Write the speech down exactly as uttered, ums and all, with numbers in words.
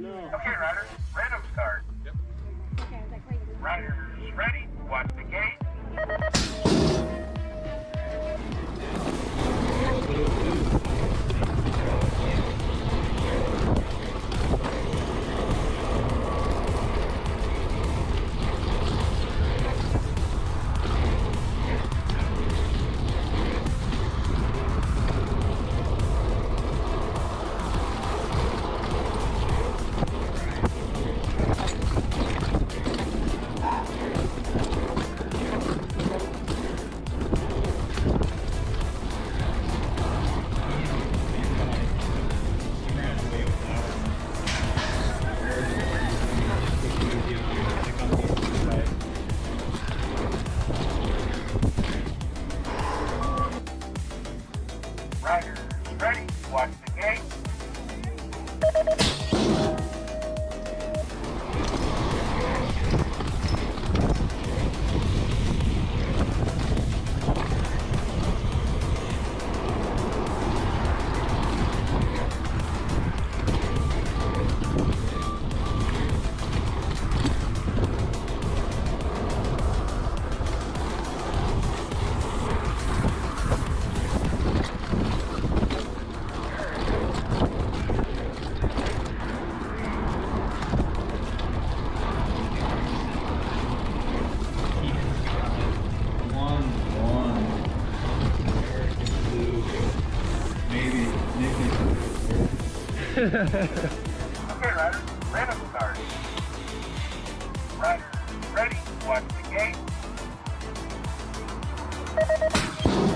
know. Okay, riders, random start. Yep. Okay, I was like, wait. Riders ready, watch the gate. Riders ready, watch the gate. Okay, riders, random start. Riders ready, watch the gate.